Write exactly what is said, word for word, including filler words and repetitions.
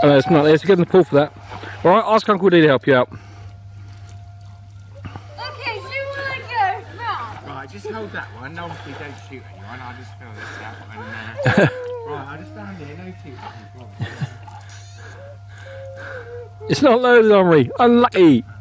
Oh, no, it's not there. It's good in the pool for that. All right, ask Uncle D to help you out. Okay, so you want to go? Right. Right, just hold that one. Obviously, don't shoot anyone. I'll just fill this up. And, uh, right, I'll just stand here. No shooting. It's not loaded, Henri. Unlucky.